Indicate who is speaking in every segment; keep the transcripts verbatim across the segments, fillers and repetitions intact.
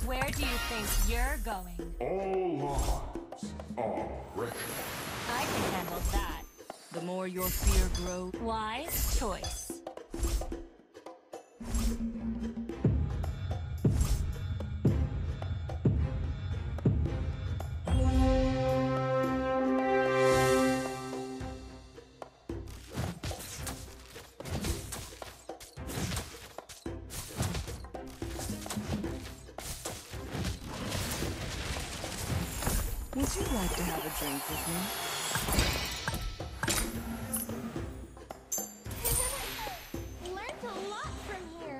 Speaker 1: Where do you think you're going?
Speaker 2: All lives are precious.
Speaker 1: I can handle that.
Speaker 3: The more your fear grows.
Speaker 1: Wise choice.
Speaker 3: Would you like to have a drink with me?
Speaker 4: Learned a lot from here.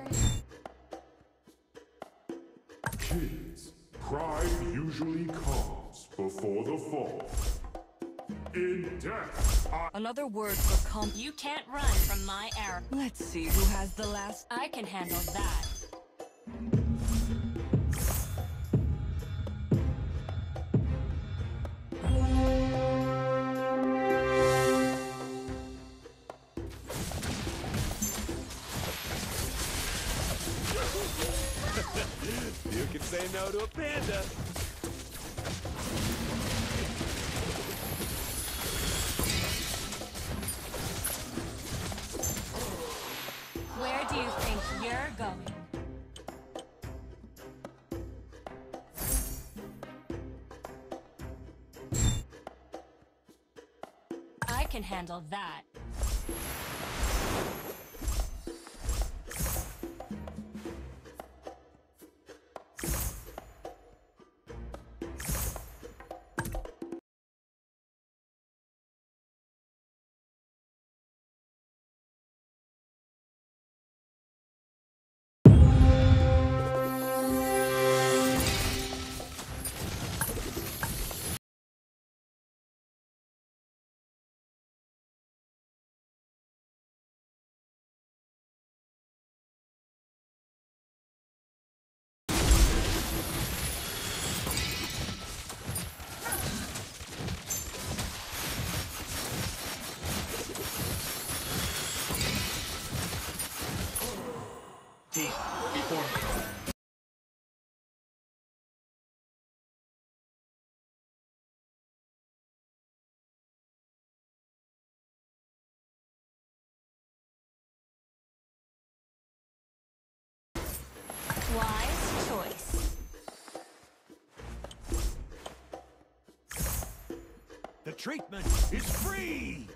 Speaker 2: Kids, pride usually comes before the fall. In death, I...
Speaker 3: Another word for com-
Speaker 1: You can't run from my arrow.
Speaker 3: Let's see who has the last-
Speaker 1: I can handle that.
Speaker 5: You can say no to a panda.
Speaker 1: Where do you think you're going? I can handle that.
Speaker 6: Team, before me.
Speaker 1: Wise choice.
Speaker 5: The treatment is free!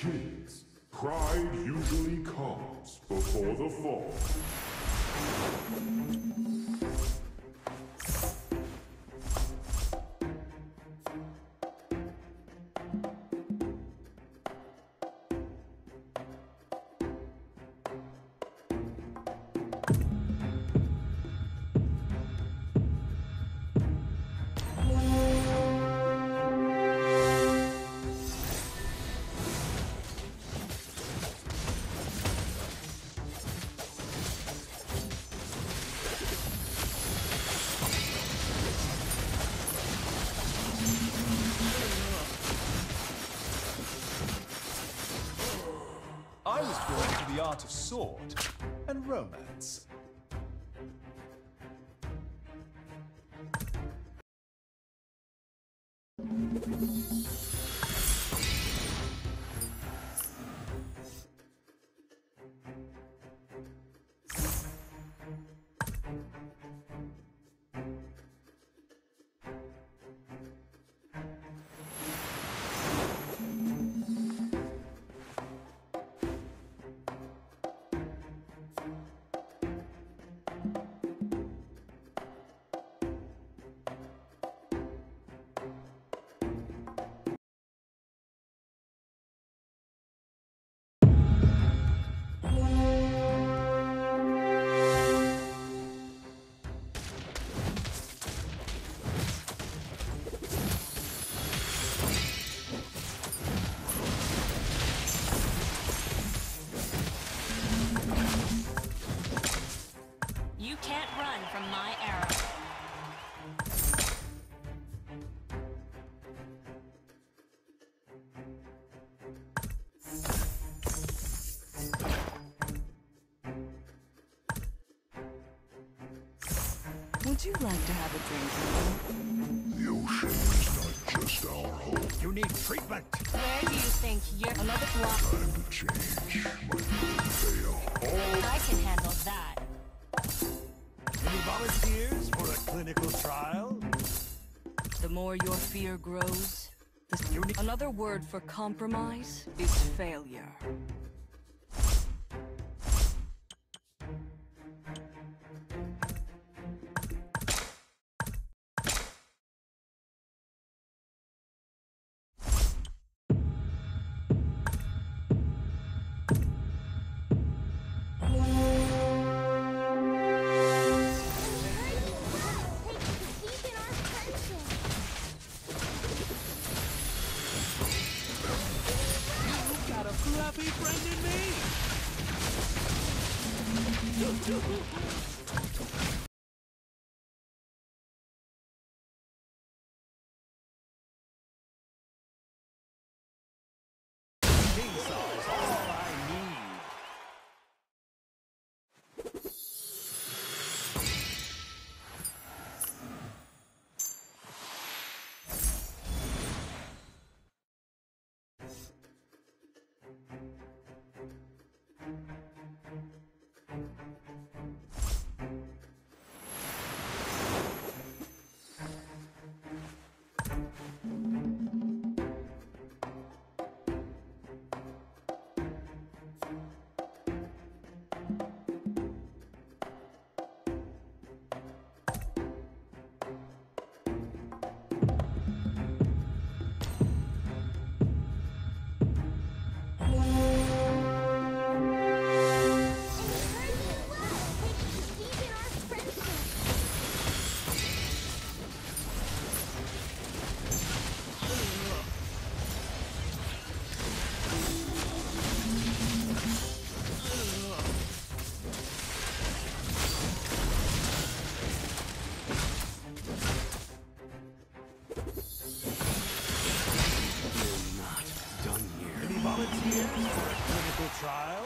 Speaker 2: Kids, pride usually comes before the fall.
Speaker 7: I was drawn to the art of sword and romance.
Speaker 1: You can't run from my arrow.
Speaker 3: Would you like to have a drink with me?
Speaker 2: The ocean is not just our home.
Speaker 5: You need treatment.
Speaker 1: Where do you think you're... Another block.
Speaker 2: Time to change. My little fail. All
Speaker 1: I can handle that.
Speaker 5: Any volunteers for a clinical trial?
Speaker 3: The more your fear grows, the...
Speaker 5: You need...
Speaker 3: Another word for compromise is failure.
Speaker 5: Got a fluffy friend in me? Chainsaw is all I need. Volunteers for a clinical trial?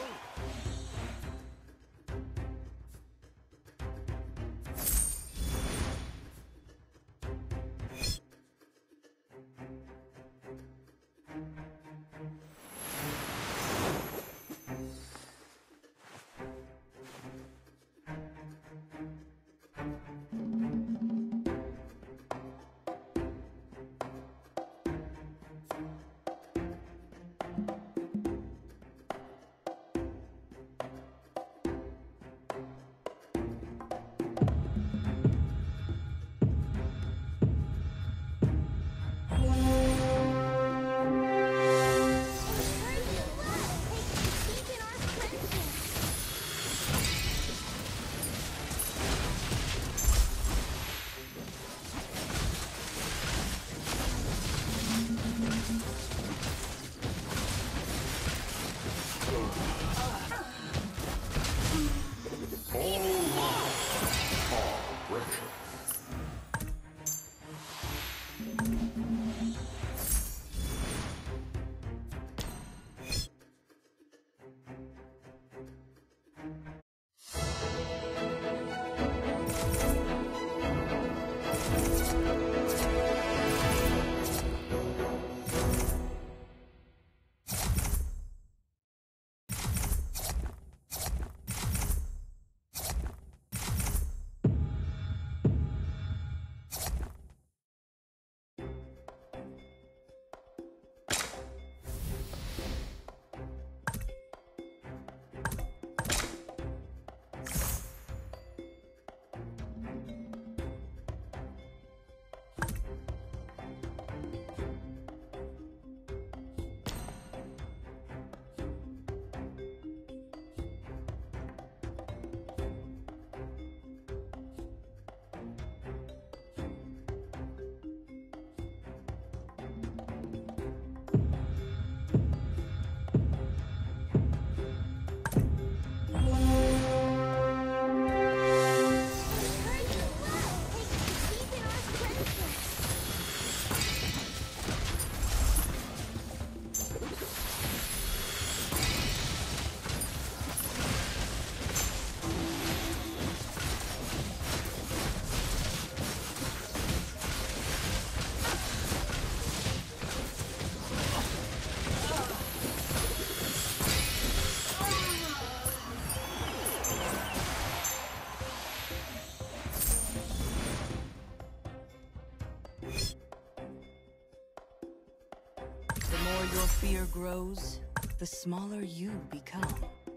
Speaker 3: your fear grows, the smaller you become.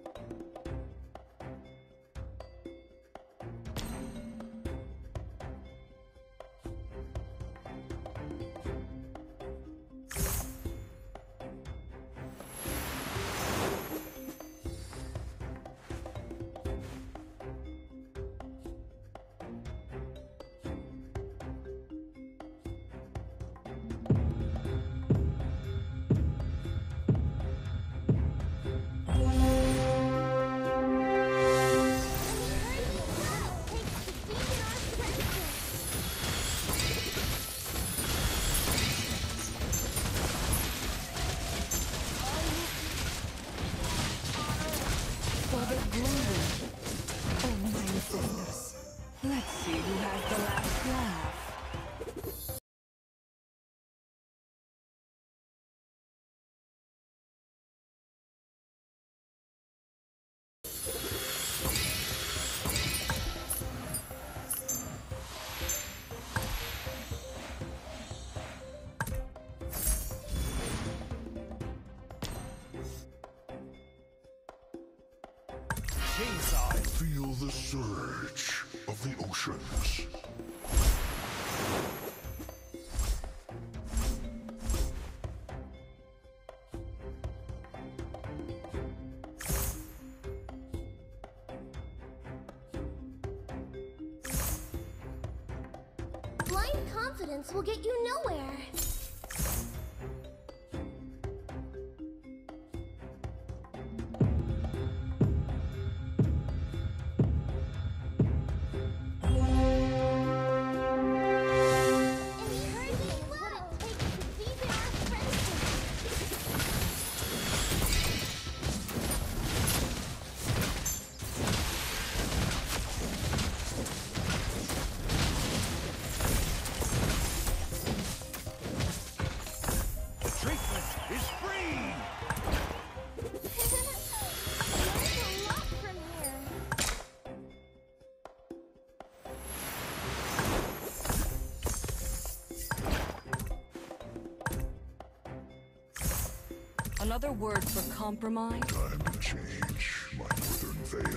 Speaker 3: Let's see who has the last laugh.
Speaker 5: Chainsaw is
Speaker 2: Feel the surge of the oceans.
Speaker 4: Blind confidence will get you nowhere.
Speaker 3: Another word for compromise?
Speaker 2: Time to change my northern veil.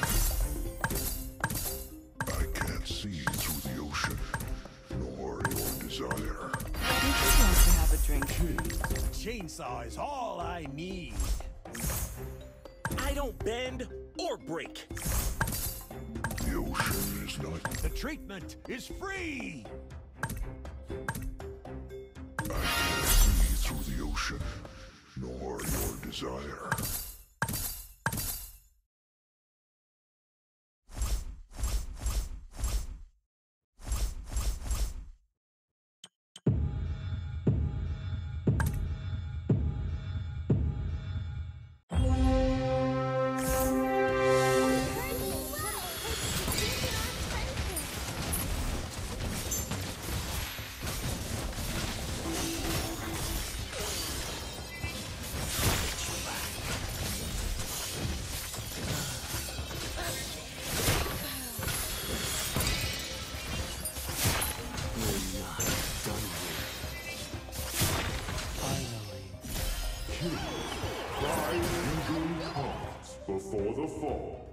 Speaker 2: I can't see through the ocean, nor your desire.
Speaker 3: Would you like to have a drink?
Speaker 5: Chainsaw is all I need.
Speaker 8: I don't bend or break.
Speaker 2: The ocean is not.
Speaker 5: The treatment is free.
Speaker 2: I can't see through the ocean, nor your desire. Pride usually comes before the fall.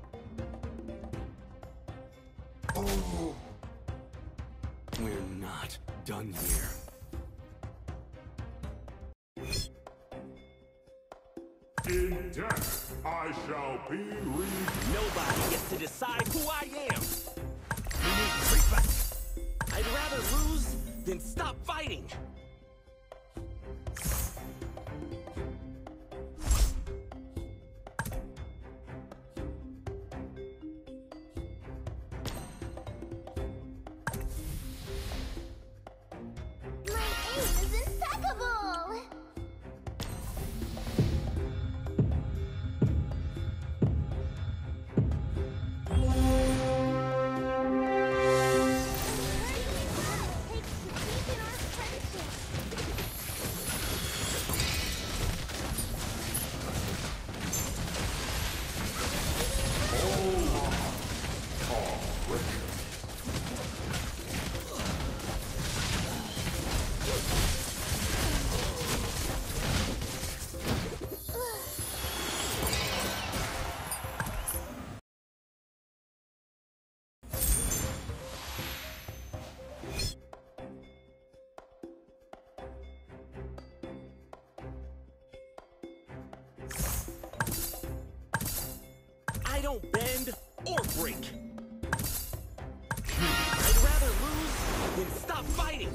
Speaker 8: Oh. We're not done here.
Speaker 2: In death, I shall be re-
Speaker 8: Nobody gets to decide who I am. We need treatment. I'd rather lose than stop fighting.
Speaker 4: My aim is impeccable! Takes to deepen our friendship.
Speaker 8: or break. I'd rather lose than stop fighting.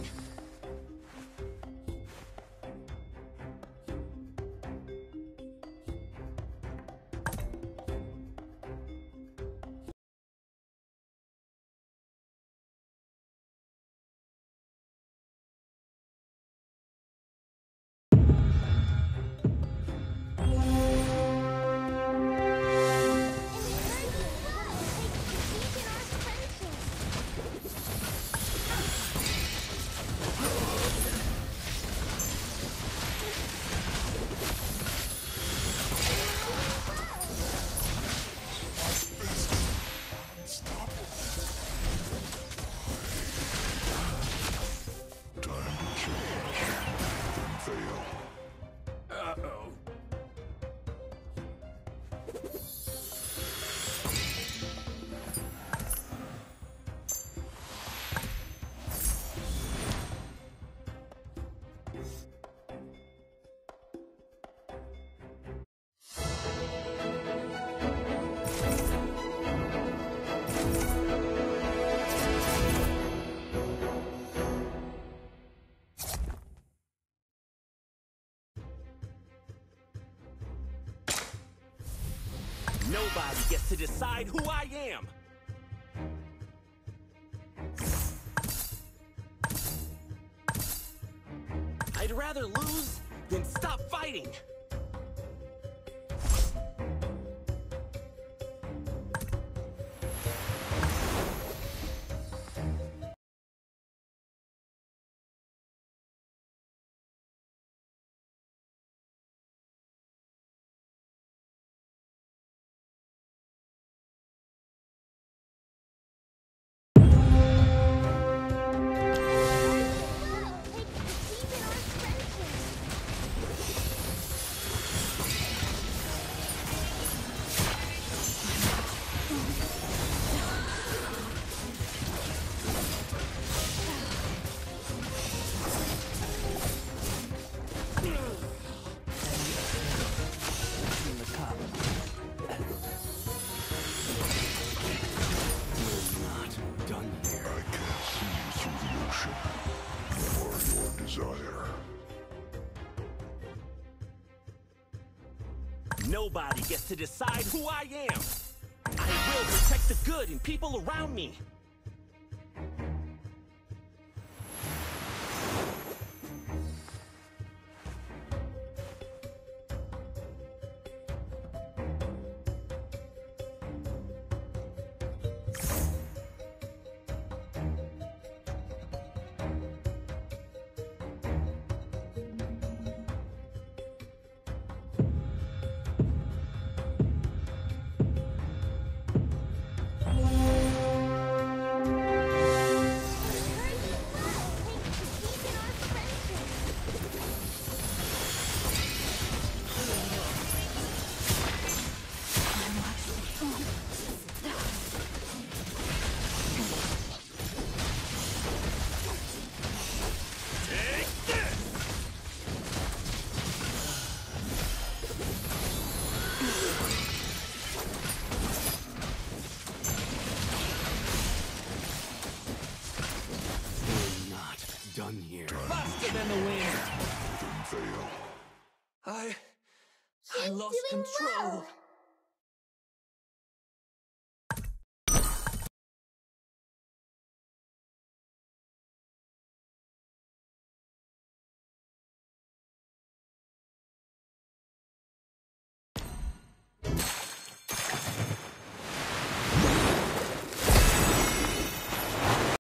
Speaker 8: Nobody gets to decide who I am. I'd rather lose than stop fighting. Nobody gets to decide who I am. I will protect the good in people around me. Done here.
Speaker 3: Faster than the wind.
Speaker 2: Fail.
Speaker 3: I... I
Speaker 4: She's
Speaker 3: lost
Speaker 4: doing
Speaker 3: control.
Speaker 4: well.